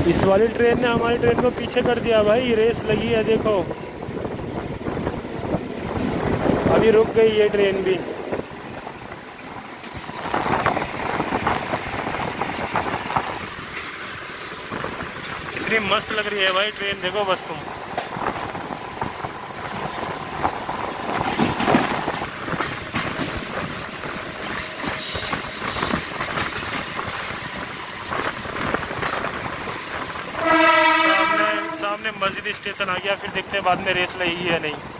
इस वाली ट्रेन ने हमारी ट्रेन को पीछे कर दिया भाई, रेस लगी है देखो। अभी रुक गई ये ट्रेन भी। कितनी मस्त लग रही है भाई ट्रेन, देखो बस तुम। सामने मस्जिद स्टेशन आ गया, फिर देखते हैं बाद में रेस लगी है नहीं।